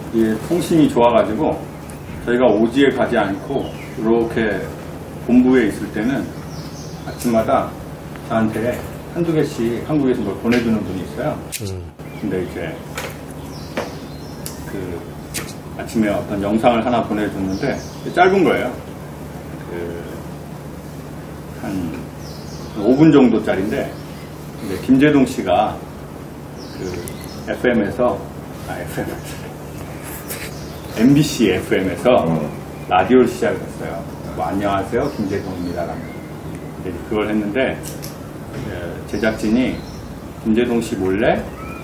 이 통신이 좋아가지고 저희가 오지에 가지 않고 이렇게 본부에 있을 때는 아침마다 저한테 한두 개씩 한국에서 뭘 보내주는 분이 있어요. 근데 이제 그 아침에 어떤 영상을 하나 보내줬는데 짧은 거예요. 한 5분 정도짜리인데 김재동 씨가 그 FM에서 MBC FM에서 라디오를 시작했어요. 뭐, 안녕하세요, 김재동입니다라는. 그걸 했는데 제작진이 김재동 씨 몰래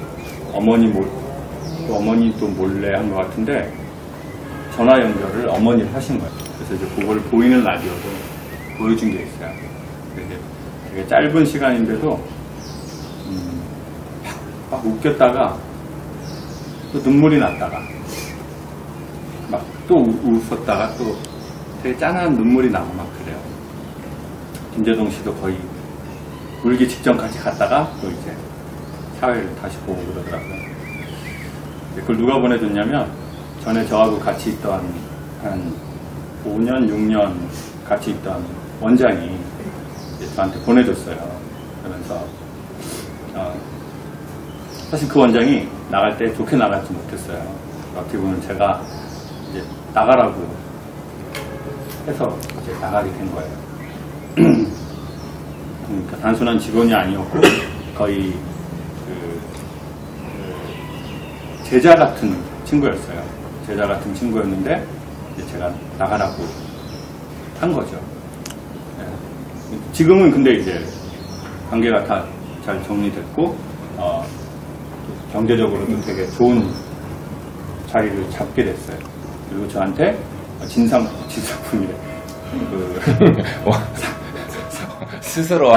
어머니도 몰래 한 것 같은데 전화 연결을 어머니를 하신 거예요. 그래서 이제 그걸 보이는 라디오로 보여준 게 있어요. 되게 짧은 시간인데도 막 웃겼다가 또 눈물이 났다가 막 또 웃었다가 또 되게 짠한 눈물이 나고 막 그래요. 김재동 씨도 거의 울기 직전까지 갔다가 또 이제 사회를 다시 보고 그러더라고요. 그걸 누가 보내줬냐면 전에 저하고 같이 있던 한 5년, 6년 같이 있던 원장이 저한테 보내줬어요. 그러면서 사실 그 원장이 나갈 때 좋게 나가지 못했어요. 어떻게 보면 제가 이제 나가라고 해서 이제 나가게 된 거예요. 그러니까 단순한 직원이 아니었고 거의 제자 같은 친구였어요. 제자 같은 친구였는데 이제 제가 나가라고 한 거죠. 지금은 근데 이제 관계가 다 잘 정리됐고 경제적으로도 되게 좋은 자리를 잡게 됐어요. 그리고 저한테 진상품이래. 스스로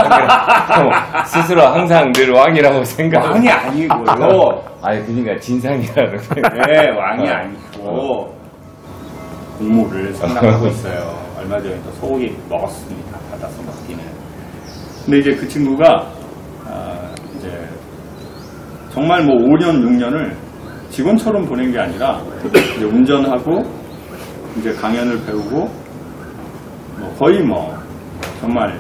항상 늘 왕이라고 생각. 왕이 아니고요. 아니 그러니까 진상이라는. 네, 왕이 아니고 공모를 상담하고 있어요. 얼마 전에 또 소고기 먹었습니다. 받아서 먹기는. 근데 이제 그 친구가 이제 정말 뭐 5년, 6년을 직원처럼 보낸 게 아니라 이제 운전하고 이제 강연을 배우고 뭐 거의 뭐 정말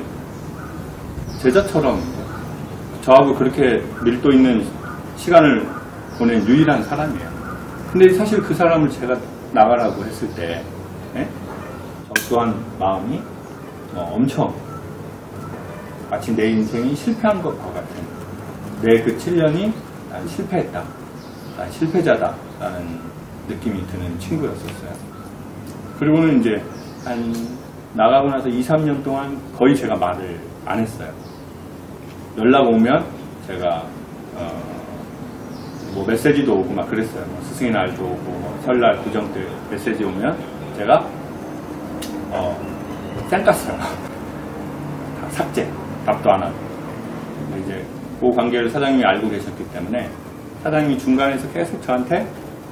제자처럼 저하고 그렇게 밀도 있는 시간을 보낸 유일한 사람이에요. 근데 사실 그 사람을 제가 나가라고 했을 때 저 또한 마음이 엄청 마치 내 인생이 실패한 것과 같은 내 그 7년이 난 실패했다, 난 실패자다 라는 느낌이 드는 친구였었어요. 그리고는 이제 한 나가고 나서 2, 3년 동안 거의 제가 말을 안 했어요. 연락 오면 제가 뭐 메시지도 오고 막 그랬어요. 뭐 스승의 날도 오고 뭐 설날 구정 때 메시지 오면 제가 쌩깠어요. 다 삭제, 답도 안 하고. 이제 그 관계를 사장님이 알고 계셨기 때문에 사장님이 중간에서 계속 저한테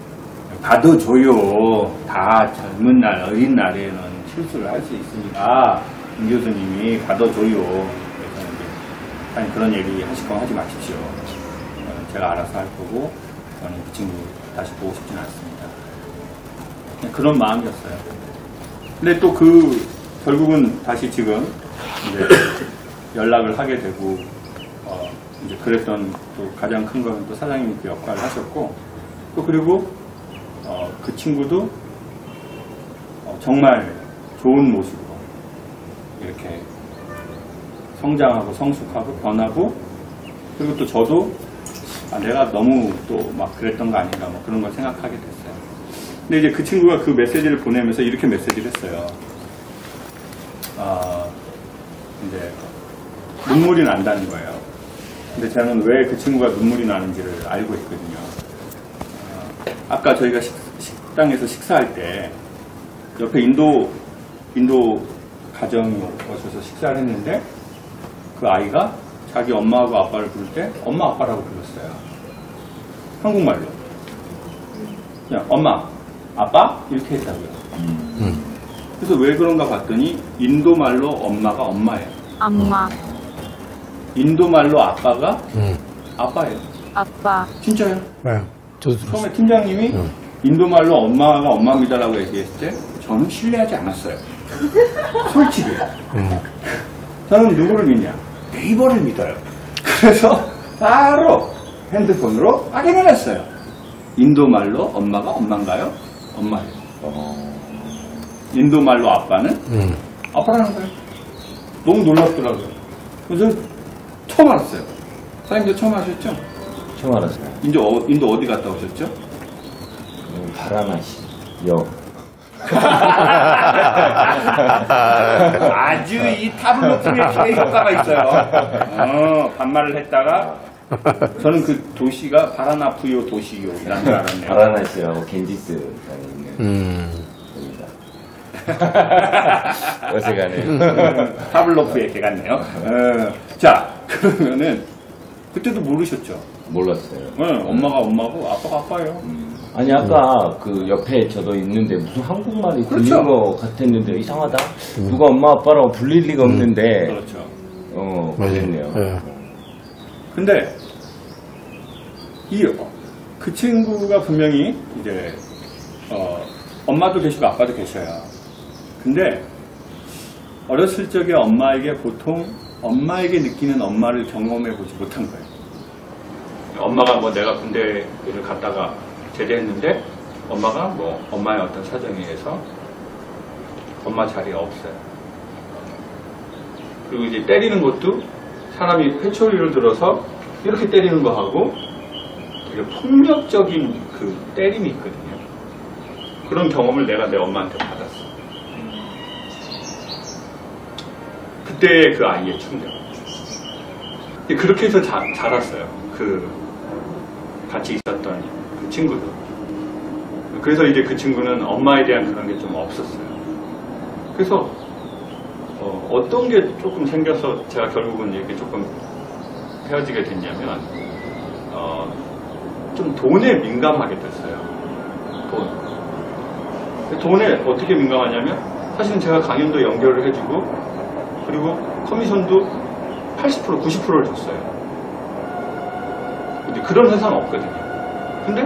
가둬줘요. 다 젊은 날, 어린 날에는 실수를 할 수 있으니까 임 교수님이 가둬줘요. 그래서 이제 사장님 그런 얘기 하실 거 하지 마십시오. 제가 알아서 할 거고 저는 그 친구 다시 보고 싶지는 않습니다. 그런 마음이었어요. 근데 또 결국은 다시 지금 이제 연락을 하게 되고 이제 그랬던 또 가장 큰 거는 또 사장님이 그 역할을 하셨고 또 그리고 그 친구도 정말 좋은 모습으로 이렇게 성장하고 성숙하고 변하고 그리고 또 저도 내가 너무 또 막 그랬던 거 아닌가 뭐 그런 걸 생각하게 됐어요. 근데 이제 그 친구가 그 메시지를 보내면서 이렇게 메시지를 했어요. 이제 눈물이 난다는 거예요. 근데 저는 왜 그 친구가 눈물이 나는지를 알고 있거든요. 아까 저희가 식당에서 식사할 때 옆에 인도 가정이 오셔서 식사를 했는데 그 아이가 자기 엄마하고 아빠를 부를 때 엄마 아빠라고 불렀어요. 한국말로. 그냥 엄마 아빠 이렇게 했다고요. 그래서 왜 그런가 봤더니 인도말로 엄마가 엄마예요. 엄마. 인도말로 아빠가 아빠예요. 아빠. 진짜요? 네. 저도 처음에 팀장님이 인도말로 엄마가 엄마입니다라고 얘기했을 때 저는 신뢰하지 않았어요. 솔직히. 저는 누구를 믿냐? 네이버를 믿어요. 그래서 바로 핸드폰으로 확인을 했어요. 인도말로 엄마가 엄마인가요? 엄마예요. 인도말로 아빠는? 아빠라는 거예요. 너무 놀랍더라고요. 그래서 처음 알았어요. 사장님도 처음 아셨죠? 처음 알았어요. 인도 어디 갔다 오셨죠? 바라나시 역. 아주 이 타블로프의 피해 효과가 있어요. 반말을 했다가 저는 그 도시가 바라나푸요 도시요라는 줄 알았네요. 바라나시하고 겐지스가 있는 겁니다. 어색하네요. 타블로프의 개 같네요. 자, 그러면은 그때도 모르셨죠? 몰랐어요. 엄마가 엄마고 아빠가 아빠예요. 아니 아까 그 옆에 저도 있는데 무슨 한국말이 그렇죠. 들린 것 같았는데 이상하다. 누가 엄마 아빠라고 불릴 리가 없는데. 그렇죠. 그랬네요. 예. 근데 그 친구가 분명히 이제 엄마도 계시고 아빠도 계셔요. 근데 어렸을 적에 엄마에게 보통 엄마에게 느끼는 엄마를 경험해 보지 못한 거예요. 엄마가 뭐 내가 군대를 갔다가 제대했는데 엄마가 뭐 엄마의 어떤 사정에 의해서 엄마 자리가 없어요. 그리고 이제 때리는 것도 사람이 회초리를 들어서 이렇게 때리는 거 하고 되게 폭력적인 그 때림이 있거든요. 그런 경험을 내가 내 엄마한테 받았어. 그때 그 아이의 충격. 그렇게 해서 자랐어요. 그 같이 있었던 그 친구도. 그래서 이제 그 친구는 엄마에 대한 그런 게 좀 없었어요. 그래서 어떤 게 조금 생겨서 제가 결국은 이렇게 조금 헤어지게 됐냐면 좀 돈에 민감하게 됐어요. 돈에 어떻게 민감하냐면 사실은 제가 강연도 연결을 해주고 그리고 커미션도 80% 90%를 줬어요. 근데 그런 회사는 없거든요. 근데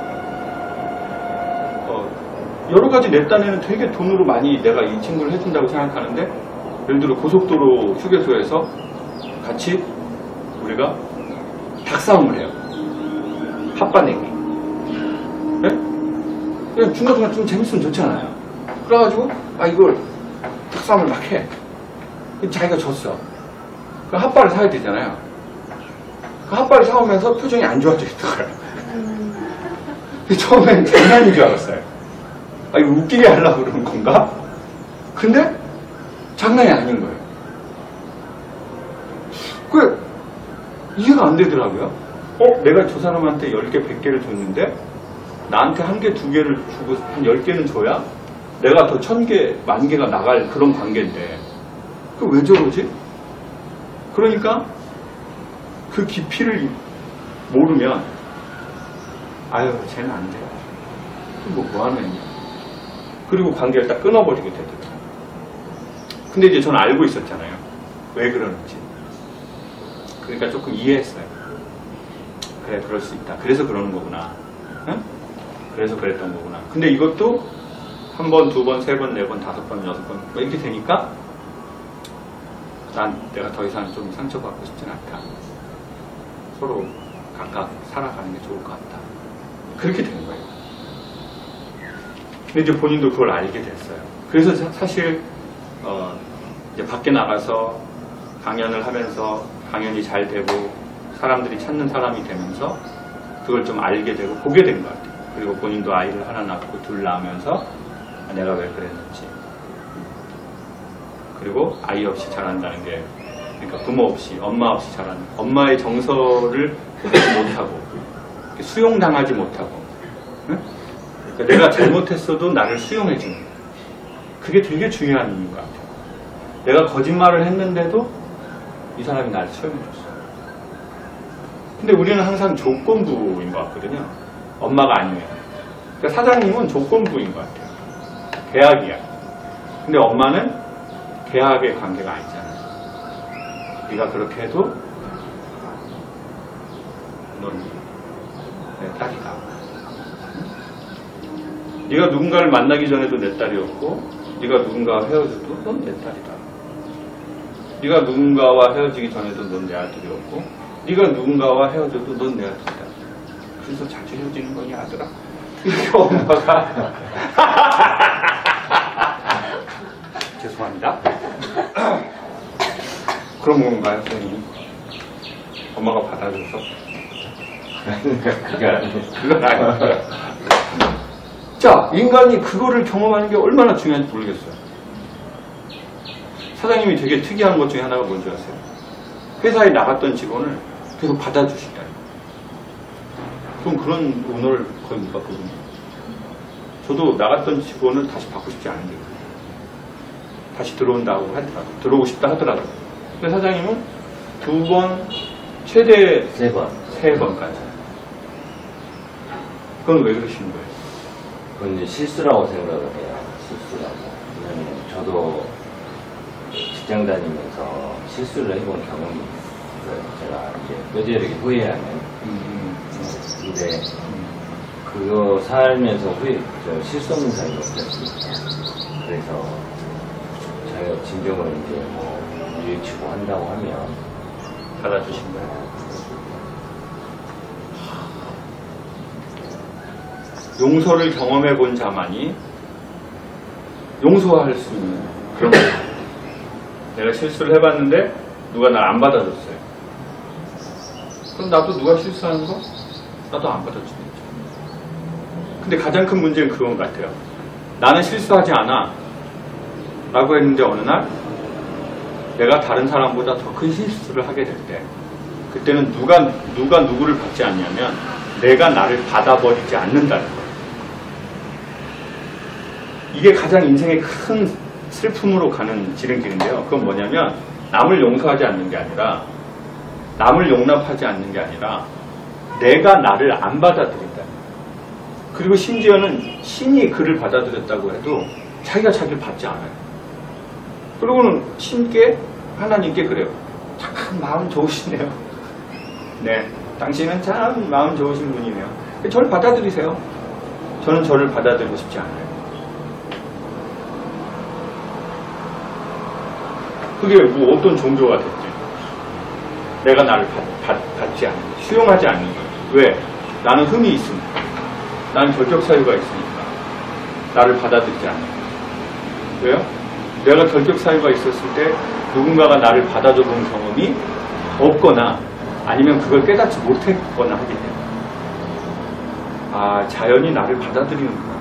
여러 가지 내 딴에는 되게 돈으로 많이 내가 이 친구를 해준다고 생각하는데 예를 들어 고속도로 휴게소에서 같이 우리가 닭싸움을 해요. 핫바내기. 네? 그냥 중간중간 좀 재밌으면 좋잖아요. 그래가지고 이걸 닭싸움을 막 해. 자기가 졌어. 그 핫바를 사야 되잖아요. 그 핫바를 사오면서 표정이 안 좋아져 있더라고요. 처음엔 장난인 줄 알았어요. 이거 웃기게 하려고 그러는 건가? 근데 장난이 아닌 거예요. 그게 이해가 안 되더라고요. 내가 저 사람한테 10개, 100개를 줬는데 나한테 1개, 2개를 주고 한 10개는 줘야 내가 더 1000개, 10,000개가 나갈 그런 관계인데 왜 저러지? 그러니까 그 깊이를 모르면 쟤는 안 돼. 뭐 하는 애냐. 그리고 관계를 딱 끊어버리게 되더라고요. 근데 이제 저는 알고 있었잖아요. 왜 그러는지. 그러니까 조금 이해했어요. 그래, 그럴 수 있다. 그래서 그러는 거구나. 응? 그래서 그랬던 거구나. 근데 이것도 한 번, 두 번, 세 번, 네 번, 다섯 번, 여섯 번 이렇게 되니까 내가 더 이상 좀 상처받고 싶진 않다. 서로 각각 살아가는 게 좋을 것 같다. 그렇게 된 거예요. 근데 이제 본인도 그걸 알게 됐어요. 그래서 사실 이제 밖에 나가서 강연을 하면서 강연이 잘 되고 사람들이 찾는 사람이 되면서 그걸 좀 알게 되고 보게 된 것 같아요. 그리고 본인도 아이를 하나 낳고 둘 낳으면서 내가 왜 그랬는지, 그리고 아이 없이 자란다는 게, 그러니까 부모 없이, 엄마 없이 자라는, 엄마의 정서를 해주지 못하고 수용당하지 못하고, 응? 그러니까 내가 잘못했어도 나를 수용해주는, 그게 되게 중요한 일인 것 같아요. 내가 거짓말을 했는데도 이 사람이 나를 수용해줬어. 근데 우리는 항상 조건부인 것 같거든요. 엄마가 아니에요. 그러니까 사장님은 조건부인 것 같아요. 계약이야. 근데 엄마는 계약의 관계가 아니잖아요. 네가 그렇게 해도 넌 내 딸이다. 네가 누군가를 만나기 전에도 내 딸이었고 네가 누군가와 헤어져도 넌 내 딸이다. 네가 누군가와 헤어지기 전에도 넌 내 아들이었고 네가 누군가와 헤어져도 넌 내 아들이다. 그래서 자주 헤어지는 거니 아들아? 이렇게 엄마가 죄송합니다. 그런 건가요, 선생님? 엄마가 받아줘서? 그건 아니에요. 자, 인간이 그거를 경험하는 게 얼마나 중요한지 모르겠어요. 사장님이 되게 특이한 것 중에 하나가 뭔지 아세요? 회사에 나갔던 직원을 계속 받아주신다. 그럼 그런 오너를 거의 못 봤거든요. 저도 나갔던 직원을 다시 받고 싶지 않은데 다시 들어온다고 하더라도 들어오고 싶다 하더라도 근데 사장님은 2번 최대 3번까지 그건 왜 그러시는 거예요? 그건 이제 실수라고 생각을 해요. 실수라고. 왜냐면 저도 직장 다니면서 실수를 해본 경험이 있어요. 제가 이제 뼈저리게 후회하는. 근데 그거 살면서 실수 없는 삶이 없었으니까. 그래서 저희가 진정을 이제 뭐 유치고 한다고 하면 받아주신 거예요. 용서를 경험해 본 자만이 용서할 수 있는 그런 거예요. 내가 실수를 해봤는데 누가 날 안 받아줬어요. 그럼 나도 누가 실수하는 거? 나도 안 받아주겠죠. 근데 가장 큰 문제는 그건 것 같아요. 나는 실수하지 않아 라고 했는데 어느 날 내가 다른 사람보다 더 큰 실수를 하게 될 때 그때는 누가 누구를 받지 않냐면 내가 나를 받아버리지 않는다는 거예요. 이게 가장 인생의 큰 슬픔으로 가는 지름길인데요. 그건 뭐냐면 남을 용서하지 않는 게 아니라 남을 용납하지 않는 게 아니라 내가 나를 안 받아들인다. 그리고 심지어는 신이 그를 받아들였다고 해도 자기가 자기를 받지 않아요. 그리고는 신께 하나님께 그래요. 참 마음 좋으시네요. 네, 당신은 참 마음 좋으신 분이네요. 저를 받아들이세요. 저는 저를 받아들이고 싶지 않아요. 그게 뭐 어떤 종교가 됐지. 내가 나를 받지 않는 거예요. 수용하지 않는 거예요. 왜? 나는 흠이 있으니까. 나는 결격 사유가 있으니까. 나를 받아들이지 않는 거예요. 왜요? 내가 결격 사유가 있었을 때 누군가가 나를 받아줘 본 경험이 없거나 아니면 그걸 깨닫지 못했거나 하기 때문에 아, 자연이 나를 받아들이는구나.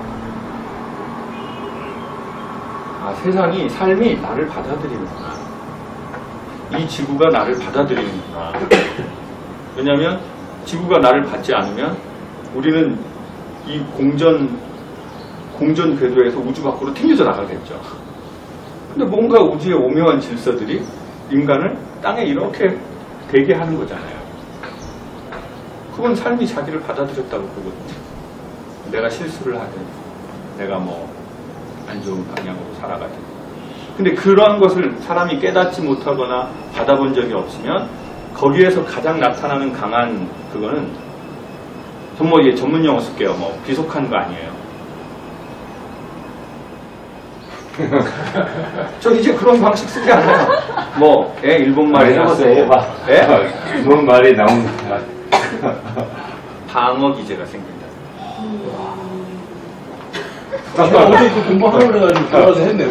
아, 세상이, 삶이 나를 받아들이는구나. 이 지구가 나를 받아들이는구나. 왜냐하면 지구가 나를 받지 않으면 우리는 이 공전 궤도에서 우주 밖으로 튕겨져 나가겠죠. 근데 뭔가 우주의 오묘한 질서들이 인간을 땅에 이렇게 되게 하는 거잖아요. 그건 삶이 자기를 받아들였다고 보거든요. 내가 실수를 하든 내가 뭐 안 좋은 방향으로 살아가든. 근데 그러한 것을 사람이 깨닫지 못하거나 받아본 적이 없으면 거기에서 가장 나타나는 강한 그거는 정말 예, 전문 용어 쓸게요. 뭐 비속한 거 아니에요. 저 이제 그런 방식 쓰지 않아요. 뭐, 일본 말이 나왔어. 일본 말이 나옵니다. 방어 기제가 생긴다. 어제 그 공부하려고 그래가지고 들어가서 했네.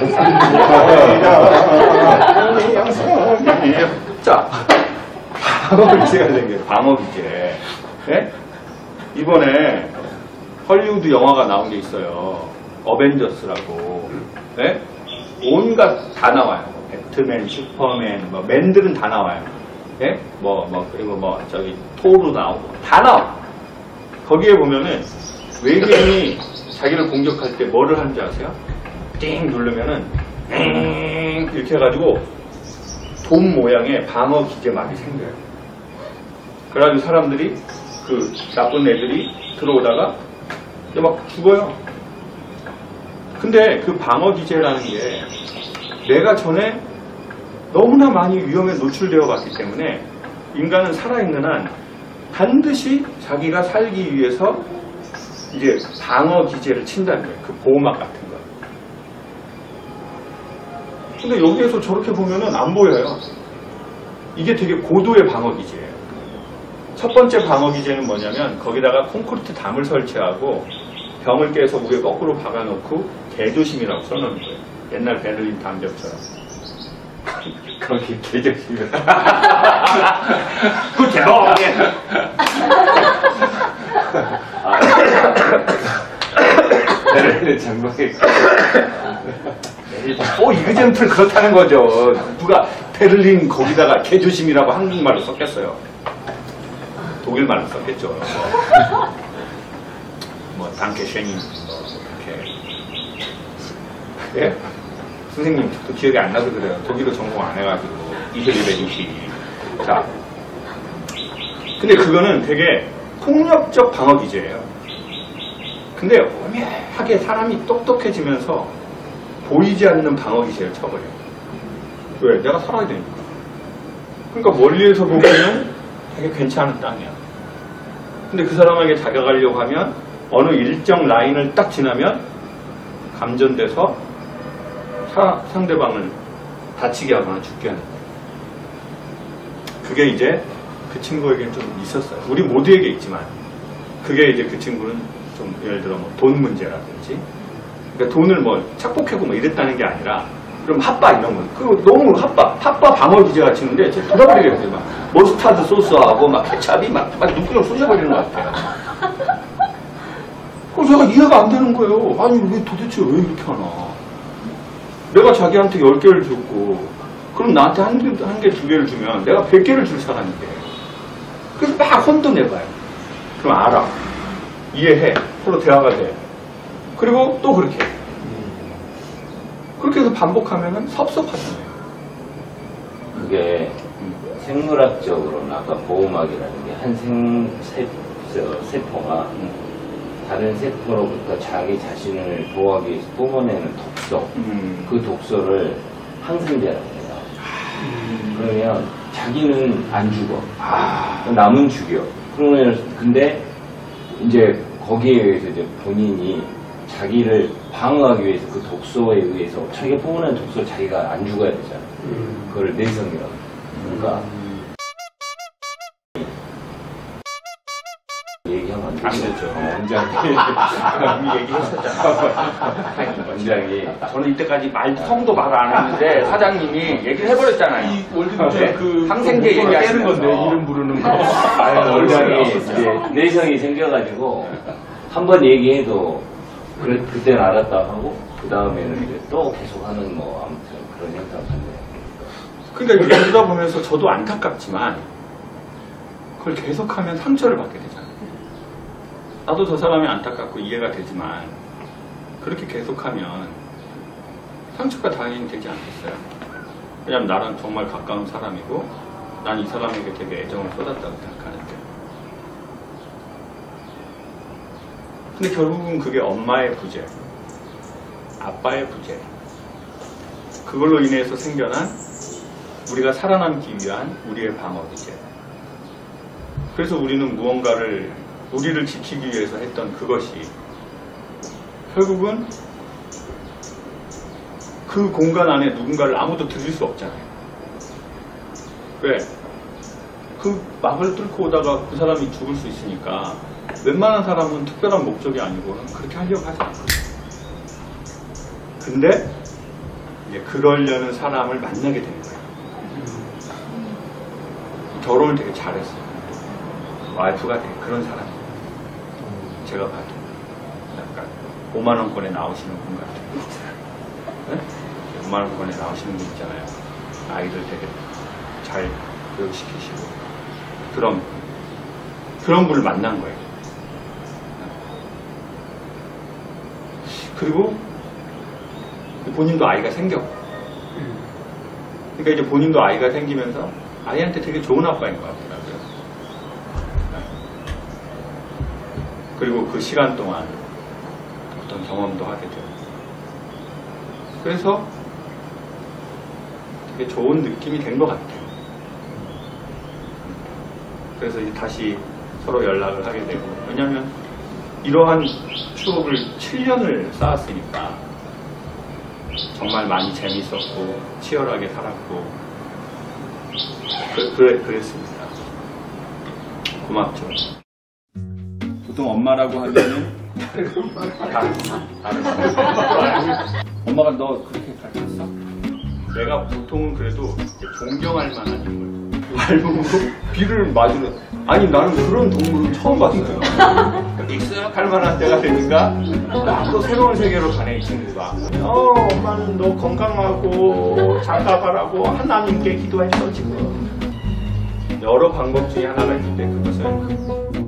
자, 방어 기제가 생겨요. 방어 기제. 네? 이번에 헐리우드 영화가 나온 게 있어요. 어벤져스라고. 네? 온갖 다 나와요. 배트맨, 슈퍼맨, 뭐 맨들은 다 나와요. 네? 그리고 저기 토르 나오고 다 나와. 거기에 보면은 외계인이 자기를 공격할 때 뭐를 하는지 아세요? 띵 누르면은 이렇게 해가지고 돔 모양의 방어 기제막이 생겨요. 그래가지고 사람들이 그 나쁜 애들이 들어오다가 이제 막 죽어요. 근데 그 방어 기제라는 게 내가 전에 너무나 많이 위험에 노출되어 봤기 때문에 인간은 살아있는 한 반드시 자기가 살기 위해서 이제 방어 기제를 친다는 거예요. 그 보호막 같은 거. 근데 여기에서 저렇게 보면은 안 보여요. 이게 되게 고도의 방어 기제예요. 첫 번째 방어 기제는 뭐냐면 거기다가 콘크리트 담을 설치하고 병을 깨서 위에 거꾸로 박아놓고 개조심이라고 써놓는 거예요. 옛날 베를린 담벽처럼. 거기 개적이면 그 대박이네. 베를린 장벽에 이그젠플 그렇다는 거죠. 누가 베를린 거기다가 개조심이라고 한국말로 썼겠어요. 독일말로 썼겠죠. 뭐 단케 쉐닌 뭐 이렇게. 예? 선생님 또 기억이 안 나서 그래요. 독일어 전공 안 해가지고 이슬리베리시. 자, 근데 그거는 되게 폭력적 방어 기제예요. 근데 오묘하게 사람이 똑똑해지면서 보이지 않는 방어 기제를 쳐버려요. 왜? 내가 살아야 되니까. 그러니까 멀리에서 보면은 되게 괜찮은 땅이야. 근데 그 사람에게 다가가려고 하면 어느 일정 라인을 딱 지나면 감전돼서 상대방을 다치게 하거나 죽게 하는 거예요. 그게 이제 그 친구에게는 좀 있었어요. 우리 모두에게 있지만 그게 이제 그 친구는 좀 예를 들어 뭐 돈 문제라든지 그러니까 돈을 뭐 착복하고 뭐 이랬다는 게 아니라 그럼 핫바 이런 거 그거 너무 핫바 방어 기제가 치는데 제가 돌아버리겠어요. 막 머스타드 소스하고 막 케찹이 막 눈구멍 쑤셔버리는 것 같아요. 그럼 제가 이해가 안 되는 거예요. 아니 왜 도대체 왜 이렇게 하나. 내가 자기한테 10개를 줬고 그럼 나한테 한 개, 2개를 주면 내가 100개를 줄 사람인데 그래서 막 혼도 내봐요. 그럼 알아. 이해해. 서로 대화가 돼. 그리고 또 그렇게 해. 그렇게 해서 반복하면 섭섭하잖아요. 그게 생물학적으로는 아까 보호막이라는 게 한 세포가 다른 세포로부터 자기 자신을 보호하기 위해서 뿜어내는 독소, 그 독소를 항생제라고 해요. 그러면 자기는 안 죽어. 남은 죽여. 그러면 근데 이제 거기에 의해서 이제 본인이 자기를 방어하기 위해서 그 독소에 의해서 자기가 뿜어내는 독소를 자기가 안 죽어야 되잖아. 그걸 내성이라고. 그러니까 얘기하면 안 되죠. 원장이 얘기했었잖아요. 원장이 저는 이때까지 성도 말을 안 했는데 사장님이 얘기를 해버렸잖아요. 이 월드컵 그 항생제 얘기하시는 건데 이름 부르는 거. 원장이 이제 내성이 생겨가지고 한 번 얘기해도 그때는 알았다 하고 그 다음에는 이제 또 계속하는 뭐 아무튼 그런 현상 같네요. 그러니까 이거 보다 보면서 저도 안타깝지만 그걸 계속하면 상처를 받게 되잖아요. 나도 저 사람이 안타깝고 이해가 되지만 그렇게 계속하면 상처가 당연히 되지 않겠어요. 왜냐면 나랑 정말 가까운 사람이고 난 이 사람에게 되게 애정을 쏟았다고 생각하는데 근데 결국은 그게 엄마의 부재, 아빠의 부재 그걸로 인해서 생겨난 우리가 살아남기 위한 우리의 방어기제. 그래서 우리는 무언가를 우리를 지키기 위해서 했던 그것이 결국은 그 공간 안에 누군가를 아무도 들일 수 없잖아요. 왜? 그 막을 뚫고 오다가 그 사람이 죽을 수 있으니까 웬만한 사람은 특별한 목적이 아니고는 그렇게 하려고 하지 않거든요. 근데 이제 그러려는 사람을 만나게 되는 거예요. 결혼을 되게 잘했어요. 와이프가 되게 그런 사람이에요. 제가 봐도 약간 5만원권에 나오시는 분 같아요. 네? 5만원권에 나오시는 분 있잖아요. 아이들 되게 잘 교육시키시고 그런 분을 만난 거예요. 그리고 본인도 아이가 생겼고 그러니까 이제 본인도 아이가 생기면서 아이한테 되게 좋은 아빠인 것 같더라고요. 그리고 그 시간 동안 어떤 경험도 하게 되고 그래서 되게 좋은 느낌이 된 것 같아요. 그래서 이제 다시 서로 연락을 하게 되고 왜냐하면 이러한 추억을 7년을 쌓았으니까 정말 많이 재밌었고 치열하게 살았고 그랬습니다. 고맙죠. 보통 엄마라고 하면은 엄마가 너 그렇게 가르쳤어? 내가 보통은 그래도 이제 존경할 만한 인물. 밟은 거 비를 맞으러. 아니 나는 그런 동물을 처음 봤어요. 익숙할 만한 때가 되니까 또 새로운 세계로 가네 이 친구가. 엄마는 너 건강하고 장가가라고 하나님께 기도했어 지금. 여러 방법 중에 하나가 있는데 그것은